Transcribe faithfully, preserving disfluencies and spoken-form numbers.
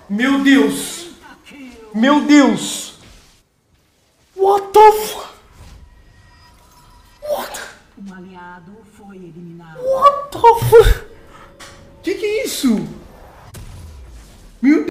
Meu Deus! Meu Deus! What the f... What? Um aliado foi eliminado. What the f...